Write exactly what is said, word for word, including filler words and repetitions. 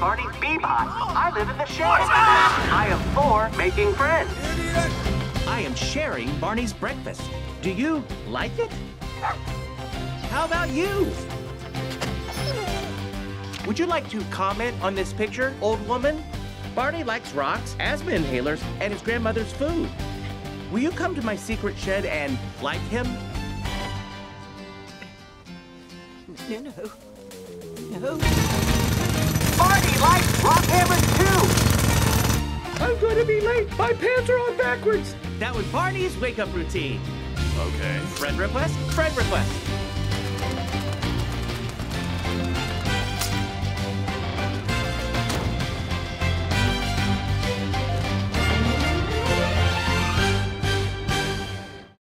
Barney's Bebop. I live in the shed. I am four, making friends. I am sharing Barney's breakfast. Do you like it? How about you? Would you like to comment on this picture, old woman? Barney likes rocks, asthma inhalers, and his grandmother's food. Will you come to my secret shed and like him? No, no. No. Barney likes rock hammers too! I'm going to be late. My pants are on backwards. That was Barney's wake-up routine. Okay. Friend request? Friend request.